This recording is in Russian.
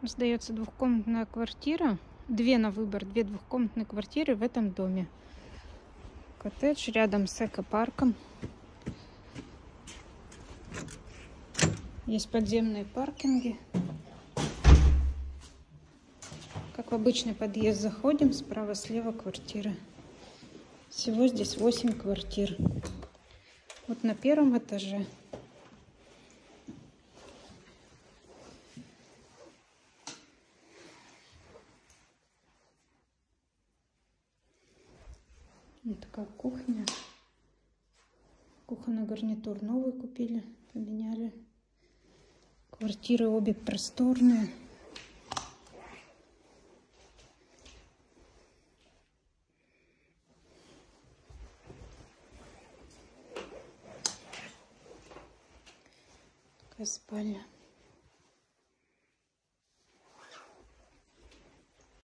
Сдается двухкомнатная квартира. Две на выбор, две двухкомнатные квартиры в этом доме. Коттедж рядом с экопарком. Есть подземные паркинги. Как в обычный подъезд заходим, справа-слева квартиры. Всего здесь 8 квартир. Вот на первом этаже. Вот такая кухня. Кухонный гарнитур новый купили, поменяли. Квартиры обе просторные. Такая спальня.